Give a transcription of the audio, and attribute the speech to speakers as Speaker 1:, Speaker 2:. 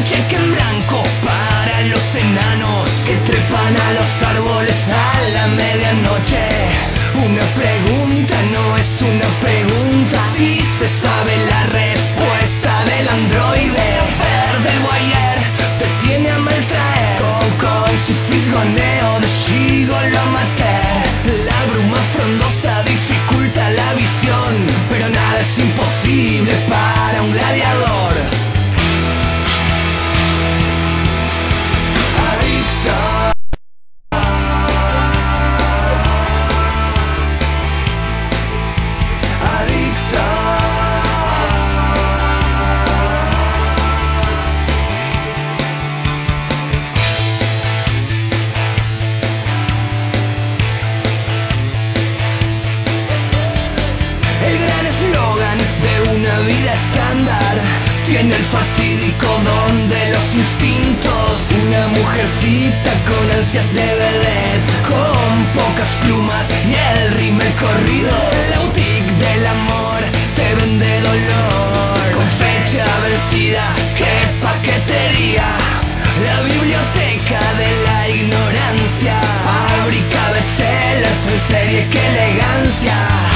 Speaker 1: cheque en blanco para los enanos que trepan a los árboles a la medianoche. Una pregunta no es una pregunta si se sabe la respuesta del androide. Fer del Guayer te tiene a maltraer con su fisgoneo de gigolo amateur. La bruma frondosa dificulta la visión, pero nada es imposible para un gladiador. Vida estándar tiene el fatídico don de los instintos. Una mujercita con ansias de vedette, con pocas plumas y el rímel corrido. La boutique del amor te vende dolor con fecha vencida, qué paquetería. La biblioteca de la ignorancia fabrica bestsellers en serie, qué elegancia.